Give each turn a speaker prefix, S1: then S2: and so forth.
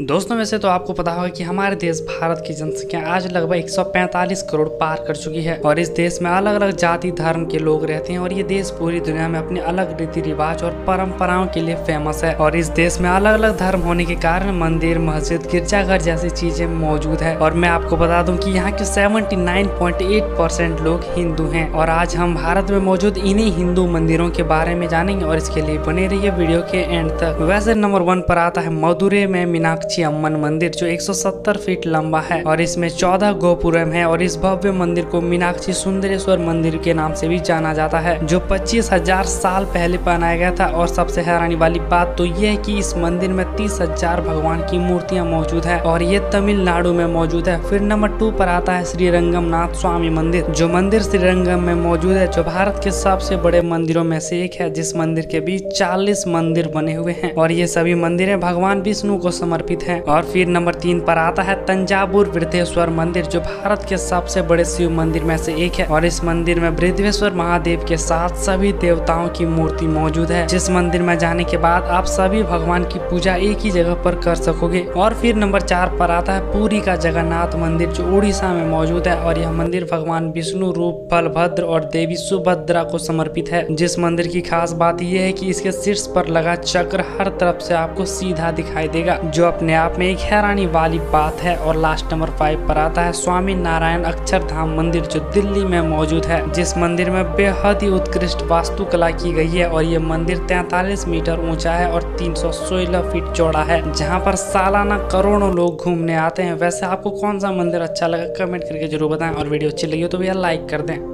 S1: दोस्तों वैसे तो आपको पता होगा कि हमारे देश भारत की जनसंख्या आज लगभग 145 करोड़ पार कर चुकी है और इस देश में अलग अलग जाति धर्म के लोग रहते हैं और ये देश पूरी दुनिया में अपने अलग रीति रिवाज और परंपराओं के लिए फेमस है। और इस देश में अलग अलग धर्म होने के कारण मंदिर, मस्जिद, गिरजाघर जैसी चीजें मौजूद है। और मैं आपको बता दूं कि यहाँ के 79.8% लोग हिंदू हैं। और आज हम भारत में मौजूद इन्हीं हिंदू मंदिरों के बारे में जानेंगे और इसके लिए बने रहिए वीडियो के एंड तक। वैसे नंबर 1 पर आता है मदुरै में मीनाक्षी अम्मन मंदिर, जो 170 फीट लंबा है और इसमें 14 गोपुरम है। और इस भव्य मंदिर को मीनाक्षी सुंदरेश्वर मंदिर के नाम से भी जाना जाता है, जो 25,000 साल पहले बनाया गया था। और सबसे हैरानी वाली बात तो यह है कि इस मंदिर में 30,000 भगवान की मूर्तियां मौजूद है और ये तमिलनाडु में मौजूद है। फिर नंबर 2 पर आता है श्रीरंगमनाथ स्वामी मंदिर, जो मंदिर श्रीरंगम में मौजूद है, जो भारत के सबसे बड़े मंदिरों में से एक है, जिस मंदिर के बीच 40 मंदिर बने हुए हैं और ये सभी मंदिरें भगवान विष्णु को समर्पित है। और फिर नंबर 3 पर आता है तंजावुर वृद्धेश्वर मंदिर, जो भारत के सबसे बड़े शिव मंदिर में से एक है। और इस मंदिर में वृद्धेश्वर महादेव के साथ सभी देवताओं की मूर्ति मौजूद है, जिस मंदिर में जाने के बाद आप सभी भगवान की पूजा एक ही जगह पर कर सकोगे। और फिर नंबर 4 पर आता है पुरी का जगन्नाथ मंदिर, जो उड़ीसा में मौजूद है। और यह मंदिर भगवान विष्णु रूप बलभद्र और देवी सुभद्रा को समर्पित है। जिस मंदिर की खास बात यह है कि इसके शीर्ष पर लगा चक्र हर तरफ से आपको सीधा दिखाई देगा, जो अपने आप में एक हैरानी वाली बात है। और लास्ट नंबर 5 पर आता है स्वामी नारायण अक्षरधाम मंदिर, जो दिल्ली में मौजूद है, जिस मंदिर में बेहद ही उत्कृष्ट वास्तुकला की गई है। और ये मंदिर 43 मीटर ऊंचा है और 316 फीट चौड़ा है, जहां पर सालाना करोड़ों लोग घूमने आते हैं। वैसे आपको कौन सा मंदिर अच्छा लगा कमेंट करके जरूर बताएं और वीडियो अच्छी लगी हो तो भैया लाइक कर दें।